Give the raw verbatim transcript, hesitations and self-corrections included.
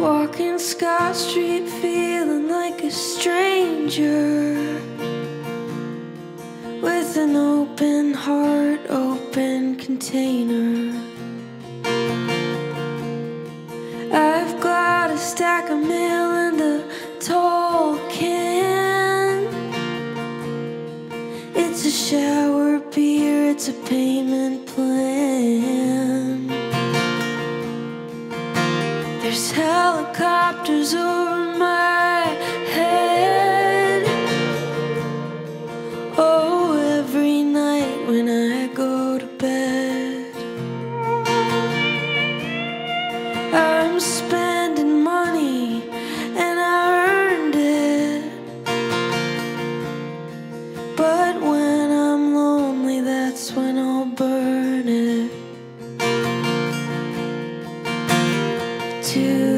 Walking Scott Street feeling like a stranger, with an open heart, open container. I've got a stack of mail and a tall can. It's a shower beer, it's a payment plan. There's helicopters over my head. Oh, every night when I go to bed, I'm spending money and I earned it. But when I'm lonely, that's when I'll burn it. To